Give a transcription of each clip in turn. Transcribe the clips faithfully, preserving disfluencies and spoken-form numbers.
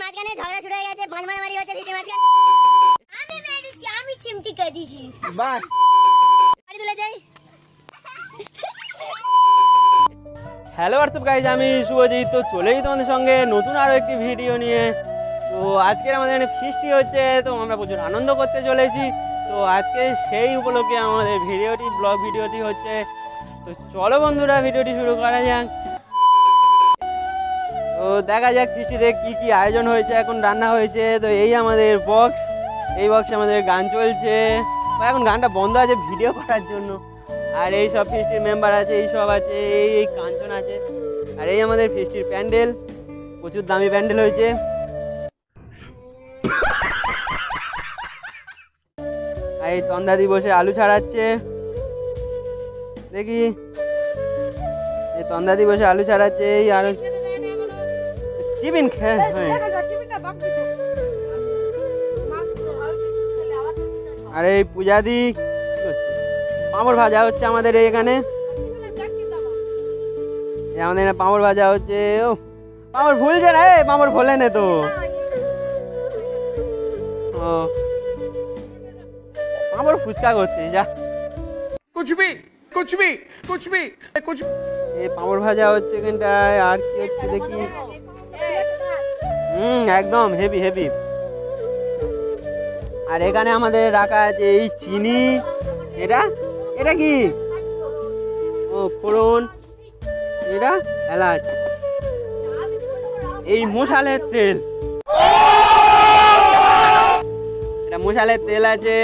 মাঝখানে ঝগড়া শুরু হয়ে গেছে, পাঁচ মারামারি হচ্ছে ফিস্টির মাঝখানে। আমি মেরেছি, আমি চিমটি কেটেছি। বাহ, গাড়ি তুলে যাই। হ্যালো হোয়াটসঅ্যাপ গাইজ, আমি শুভজিৎ। তো চলেই তোমাদের সঙ্গে নতুন আরও একটি ভিডিও নিয়ে। তো আজকের আমাদের এখানে ফিস্টি হচ্ছে, তো আমরা প্রচুর আনন্দ করতে চলেছি। তো আজকে সেই উপলক্ষে আমাদের ভিডিওটি ব্লগ ভিডিওটি হচ্ছে। তো চলো বন্ধুরা, ভিডিওটি শুরু করা যাক। তো দেখা যাক ফিস্টিতে কী কী আয়োজন হয়েছে, এখন রান্না হয়েছে। তো এই আমাদের বক্স, এই বক্সে আমাদের গান চলছে। এখন গানটা বন্ধ আছে ভিডিও করার জন্য। আর এই সব ফিস্টির মেম্বার আছে, এই সব আছে, এই এই কাঞ্চন আছে। আর এই আমাদের ফিস্টির প্যান্ডেল, প্রচুর দামি প্যান্ডেল হয়েছে। আর এই তন্দাদি বসে আলু ছাড়াচ্ছে, দেখি এই তন্দাদি বসে আলু ছাড়াচ্ছে। এই আর টিফিন খেয়ে আর এই পূজাদি পাঁপড় ভাজা হচ্ছে আমাদের এখানে। আমাদের এখানে পাঁপড় ভাজা হচ্ছে। ও পাঁপড় ভুলছে না, এই পাঁপড় ভোলে নে তো। ও পাঁপড় ফুচকা করতে যা, कुछ भी कुछ भी कुछ भी कुछ। এই পাঁপড় ভাজা হচ্ছে এখানটায়। আর কি হচ্ছে দেখি, হুম একদম হেভি হেভি। আর এখানে আমাদের রাখা আছে এই চিনি, এটা এটা কি, ও ফোড়ন, এটা এলাচ, এই মশালের তেল, এটা মশালের তেল আছে।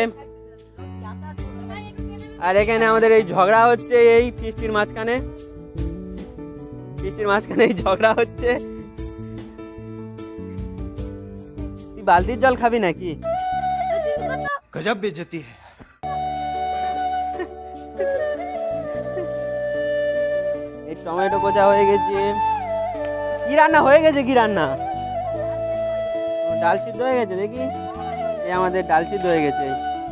আর এখানে আমাদের এই ঝগড়া হচ্ছে এই ফিস্টির মাঝখানে, ফিস্টির মাঝখানে এই ঝগড়া হচ্ছে। তুই বালতির জল খাবি নাকি? गजब बेइज्जती है। এই টমেটো কোচা হয়ে গেছে। কি রান্না হয়ে গেছে, কি রান্না? ডাল সিদ্ধ হয়ে গেছে দেখি, এই আমাদের ডাল সিদ্ধ হয়ে গেছে।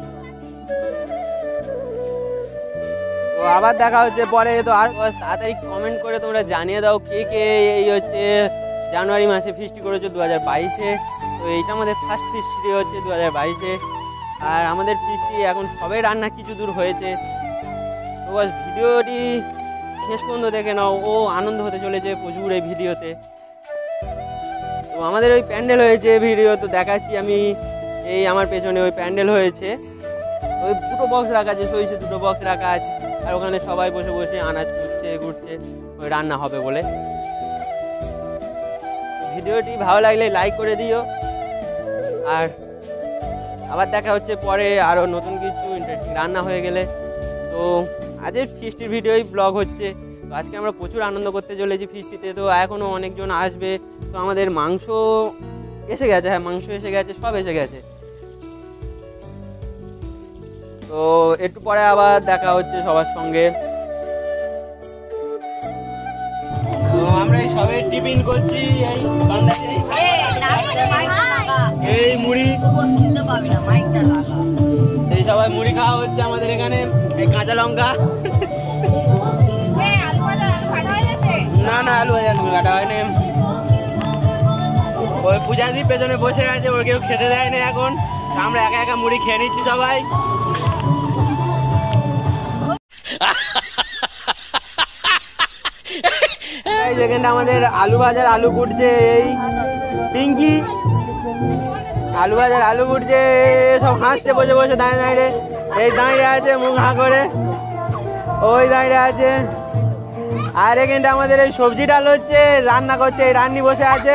তো আবার দেখা হচ্ছে পরে। তো আর তাড়াতাড়ি কমেন্ট করে তোমরা জানিয়ে দাও কে কে এই হচ্ছে জানুয়ারি মাসে ফিস্টি করেছো দু হাজার বাইশে। তো এইটা আমাদের ফার্স্ট ফিস্টি হচ্ছে দু হাজার বাইশে। আর আমাদের ফিস্টি এখন সবে রান্না কিছু দূর হয়েছে। তো বাস ভিডিওটি শেষ পর্যন্ত দেখে নাও, ও আনন্দ হতে চলেছে প্রচুর এই ভিডিওতে। তো আমাদের ওই প্যান্ডেল হয়েছে ভিডিও, তো দেখাচ্ছি আমি। এই আমার পেছনে ওই প্যান্ডেল হয়েছে, ওই দুটো বক্স রাখা আছে, সইসে দুটো বক্স রাখা আছে। আর ওখানে সবাই বসে বসে আনাজ ঘুরছে ঘুরছে ওই রান্না হবে বলে। ভিডিওটি ভালো লাগলে লাইক করে দিও। আর আবার দেখা হচ্ছে পরে আরও নতুন কিছু ইন্টারেস্টিং রান্না হয়ে গেলে। তো আজকের ফিস্টির ভিডিওই ব্লগ হচ্ছে। তো আজকে আমরা প্রচুর আনন্দ করতে চলেছি ফিস্টিতে। তো এখনও অনেকজন আসবে। তো আমাদের মাংস এসে গেছে, হ্যাঁ মাংস এসে গেছে, সব এসে গেছে। তো একটু পরে আবার দেখা হচ্ছে সবার সঙ্গে। তো আমরা এই সবে টিফিন করছি, এই এই মুড়ি, এই সবাই মুড়ি খাওয়া হচ্ছে আমাদের এখানে। এই কাঁচা লঙ্কা, না না আলু আলু কাটা হয়নি। ওই পূজাদি পেছনে বসে আছে, ওর কেউ খেতে দেয় না এখন। আমরা একা একা মুড়ি খেয়ে নিচ্ছি সবাই। সেখানটা আমাদের আলু ভাজার আলু কুটছে এই পিঙ্কি, আলু ভাজার আলু কুটছে। সব হাসছে বসে বসে দাঁড়িয়ে দাঁড়িয়ে, এই দাঁড়িয়ে আছে মুখ হাঁ করে, ওই দাঁড়িয়ে আছে। আর এখানটা আমাদের এই সবজি ডাল হচ্ছে, রান্না করছে এই রান্নি বসে আছে।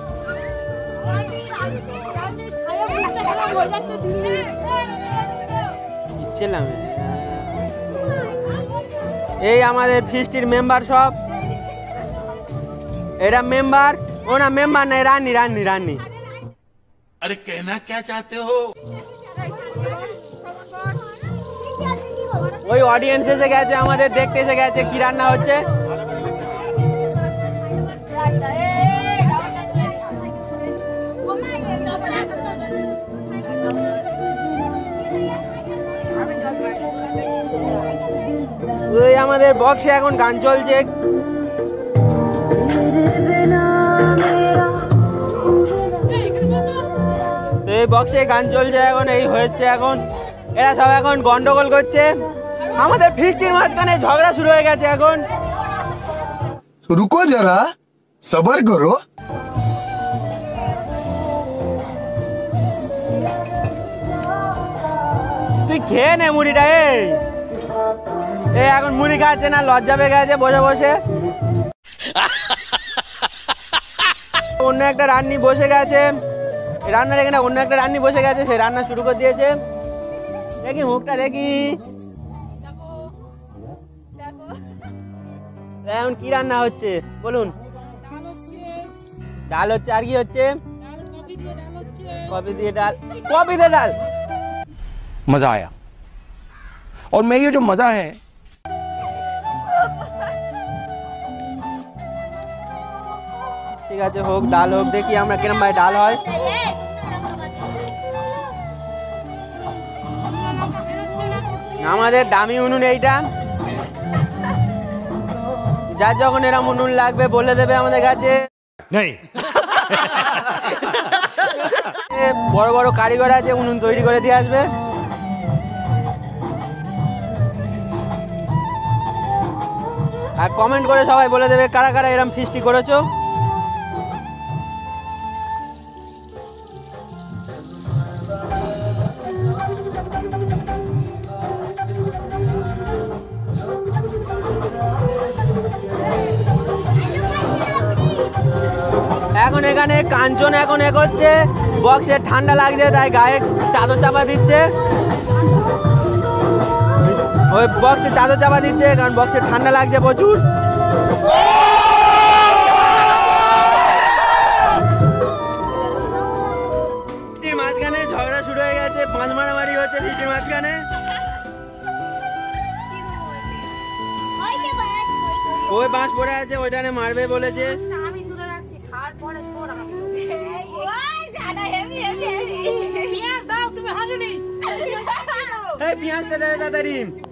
এই আমাদের ফিস্টির মেম্বার সব, এরা মেম্বার, ও না মেম্বার নাই, রান্নি রান্নি রান্নি। अरे कहना क्या चाहते हो? ওই অডিয়েন্স এসে গেছে, আমাদের দেখতে এসে গেছে কি রান্না হচ্ছে। ওই আমাদের বক্সে এখন গান চলছে। এই বক্সে গান চলছে এখন, এই হচ্ছে এখন, এরা সব এখন গন্ডগোল করছে। আমাদের ফিস্টির মাঝখানে ঝগড়া শুরু হয়ে গেছে এখন। রুকো যারা, সবার করো। তুই খেয়ে নে মুড়িটা। এই এই এখন মুড়ি খাচ্ছে না, লজ্জা পেয়ে গেছে বসে বসে। অন্য একটা রান্নি বসে গেছে, রান্নার এখানে অন্য একটা রান্নি বসে গেছে, সে রান্না শুরু করে দিয়েছে। দেখি মুখটা দেখি, এখন কি রান্না হচ্ছে বলুন? ডাল হচ্ছে, আর কি হচ্ছে? কপি দিয়ে ডাল। কপি দিয়ে ডাল, मजा आया। और मैं ये जो मजा है ঠিক আছে হোক, ডাল হোক, দেখি আমরা কিরম ভাই ডাল হয়। আমাদের দামি উনুন এইটা, যার যখন এরম উনুন লাগবে বলে দেবে আমাদের কাছে। नहीं বড় বড় কারিগর আছে, উনুন তৈরি করে দিয়ে আসবে। আর কমেন্ট করে সবাই বলে দেবে কারা কারা এরম ফিস্টি করেছো। এখন এখানে কাঞ্চন এখন এ করছে, বক্সে ঠান্ডা লাগছে তাই গায়ে চাদর চাপা দিচ্ছে। ওই বক্সে চাদর চাপা দিচ্ছে কারণ বক্সে ঠান্ডা লাগছে প্রচুর। মাঝখানে ঝগড়া শুরু হয়ে গেছে, পাঁচ মারামারি হচ্ছে বৃষ্টির মাঝখানে। ওই বাঁশ পড়ে আছে, ওইটানে মারবে বলেছে। পেঁয়াজটা দেয় তাড়াতাড়ি।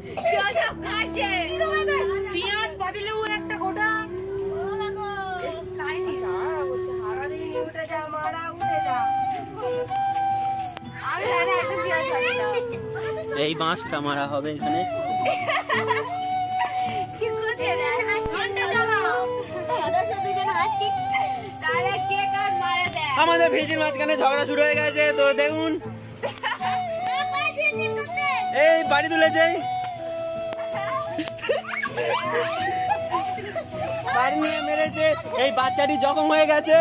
এই বাঁশটা মারা হবে এখানে। আমাদের ভিডিওর মাঝখানে ঝগড়া শুরু হয়ে গেছে, তো দেখুন এই বাড়ি তুলেছে, বাড়ি নিয়ে মেরেছে, এই বাচ্চাটি জখম হয়ে গেছে।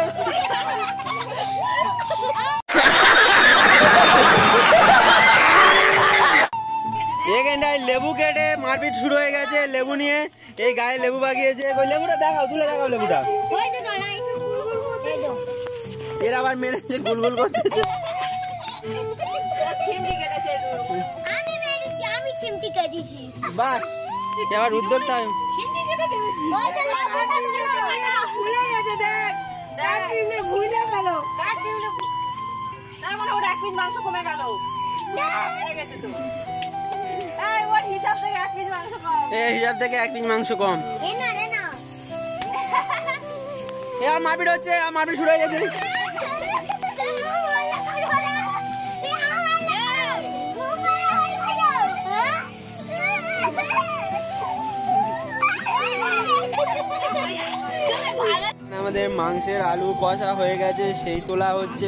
এখানটায় লেবু কেটে মারপিট শুরু হয়ে গেছে, লেবু নিয়ে এই গায়ে লেবু বাগিয়েছে। ওই লেবুটা দেখাও, তুলে দেখাও লেবুটা। এর আবার মেরেছে, গুলগুল করতেছে। বাহ, এবার উদ্যোগটা মাংস কমে গেল, হিসাব থেকে এক পিস মাংস কম। হিসাব থেকে এক পিস মাংস কম। এবার মারপিট হচ্ছে, মারপিট শুরু হয়ে গেছে। আমাদের মাংসের আলু কষা হয়ে গেছে, সেই তোলা হচ্ছে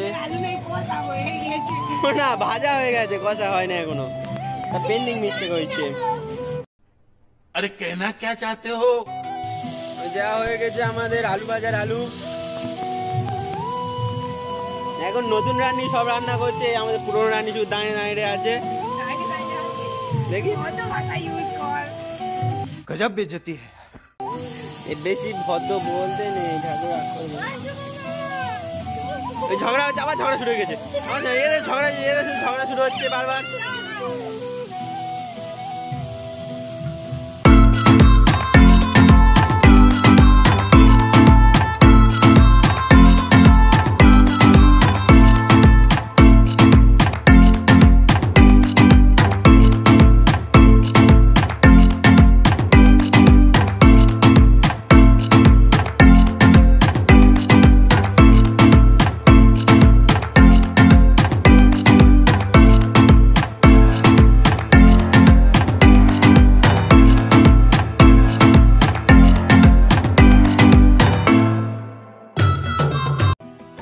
না, ভাজা হয়ে গেছে, কষা হয় না এখনো, পেন্ডিং মিস্টেক হয়েছে। अरे कहना क्या चाहते हो? যা হয়ে গেছে আমাদের আলু ভাজার আলু। এখন নতুন রান্নি সব রান্না করছে, আমাদের পুরনো রান্নি শুধু দাঁড়িয়ে দাঁড়িয়ে আছে। দেখি गजब बेइज्जती है। বেশি ভদ্র বলতে নেই, ঝগড়া ওই ঝগড়া হচ্ছে, আবার ঝগড়া শুরু হয়ে গেছে। এদের ঝগড়া এদের ঝগড়া শুরু হচ্ছে বারবার।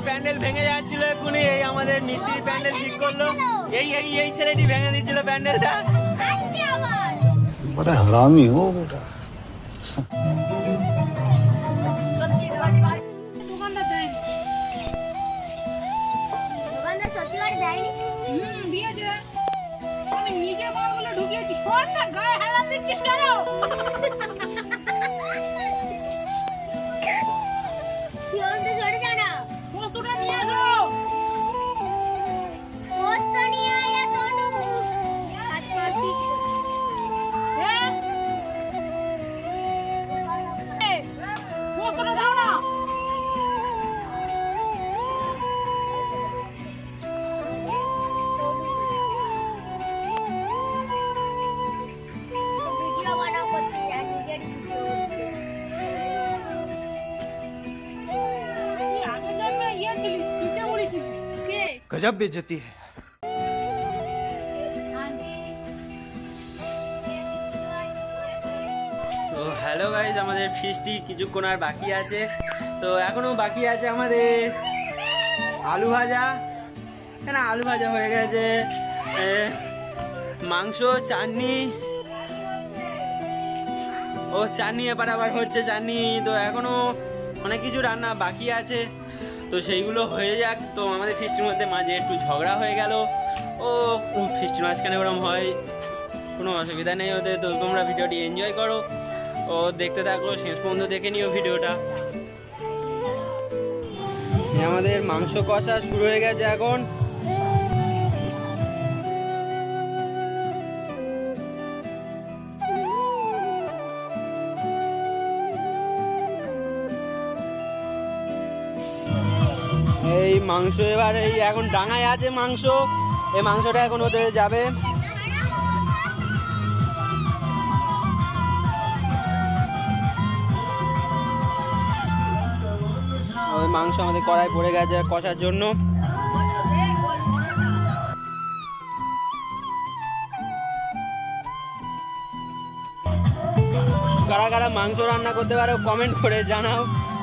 প্যান্ডেল ভেঙে যাচ্ছিল এক্ষুনি, এই আমাদের মিস্ত্রি প্যান্ডেল ঠিক করলো। এই এই এই ছেলেটি ভেঙে দিচ্ছিল প্যান্ডেলটা। बड़ा हरामी हो बेटा। দোকানদার দেয়নি। দোকানদার সত্যি করে দেয়নি? হুম, দিয়েছে। আমি নিজে মালগুলো ঢুকিয়েছি। শোন না, গায়ে হারাম দিচ্ছিস কেন? কি হলো সরে যা না। কতটা নিয়ে আসো? পোস্ত নিয়ে আয় না তনু। কাজ করছিস? হ্যাঁ? এই, পোস্তটা দাও না। ভিডিও বানাও করতে আর নিজের ভিডিও হচ্ছে। তুই আগের জন্মে ইয়ে ছিলিস, পিঠে মুড়ি ছিলিস। কে? गजब बेइज्जती है। তো হ্যালো গাইজ, আমাদের ফিস্টি কিছুক্ষণ আর বাকি আছে। তো এখনো বাকি আছে আমাদের আলু ভাজা, না আলু ভাজা হয়ে গেছে, এ, মাংস, চাটনি, ও চাটনি এবার আবার হচ্ছে চাটনি। তো এখনো অনেক কিছু রান্না বাকি আছে, তো সেইগুলো হয়ে যাক। তো আমাদের ফিস্টির মধ্যে মাঝে একটু ঝগড়া হয়ে গেল। ও ফিস্টির মাঝখানে ওরকম হয়, কোনো অসুবিধা নেই ওদের। তো তোমরা ভিডিওটি এনজয় করো ও দেখতে থাকো, শেষ পর্যন্ত দেখে নিও ভিডিওটা। আমাদের মাংস কষা শুরু হয়ে গেছে এখন। এই মাংস এবার এই এখন ডাঙায় আছে মাংস, এই মাংসটা এখন ওদের যাবে। ওই মাংস আমাদের কড়াই পড়ে গেছে কষার জন্য। কারা কারা মাংস রান্না করতে পারো কমেন্ট করে জানাও।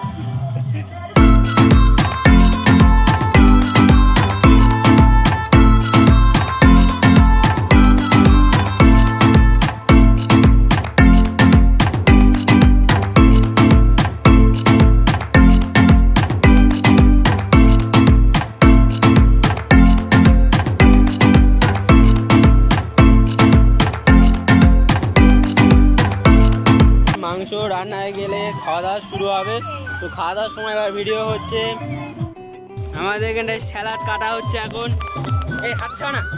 মাংস রান্না হয়ে গেলে খাওয়া দাওয়া শুরু হবে। তো খাওয়া দাওয়ার সময় এবার ভিডিও হচ্ছে, আমাদের এখানটায় স্যালাড কাটা হচ্ছে এখন। এই হাত ছাড়া না,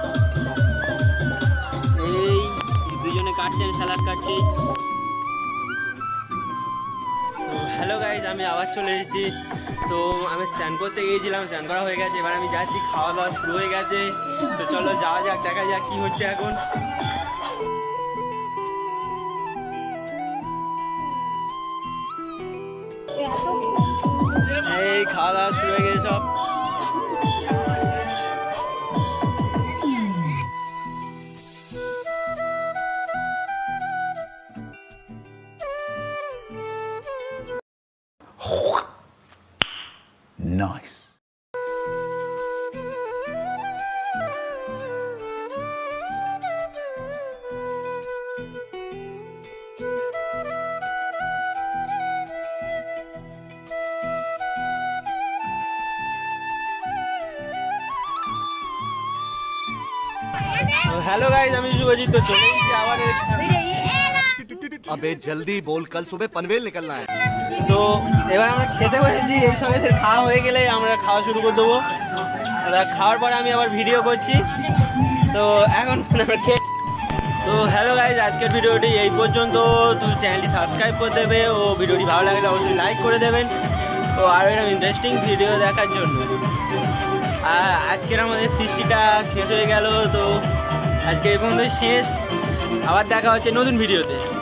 এই দুজনে কাটছেন, স্যালাড কাটছে। তো হ্যালো গাইজ, আমি আবার চলে এসেছি। তো আমি স্নান করতে গিয়েছিলাম, স্নান করা হয়ে গেছে, এবার আমি যাচ্ছি, খাওয়া দাওয়া শুরু হয়ে গেছে। তো চলো যাওয়া যাক, দেখা যাক কি হচ্ছে এখন। এই খাওয়া দাওয়া শুরু হয়ে গেছে সব। Nice. हेलो गाइस, আমি শুভজিৎ। তো চলে এসেছি আবার। अबे जल्दी बोल, कल सुबह पनवेल निकलना है। তো এবার আমরা খেতে বসেছি, এই সঙ্গে খাওয়া হয়ে গেলে আমরা খাওয়া শুরু করে দেবো। খাওয়ার পরে আমি আবার ভিডিও করছি। তো এখন আমরা খেয়ে, তো হ্যালো গাইস, আজকের ভিডিওটি এই পর্যন্ত। তো চ্যানেলটি সাবস্ক্রাইব করে দেবে ও ভিডিওটি ভালো লাগলে অবশ্যই লাইক করে দেবেন। তো আরও এরকম ইন্টারেস্টিং ভিডিও দেখার জন্য। আর আজকের আমাদের ফিস্টিটা শেষ হয়ে গেল। তো আজকে এই পর্যন্তই শেষ, আবার দেখা হচ্ছে নতুন ভিডিওতে।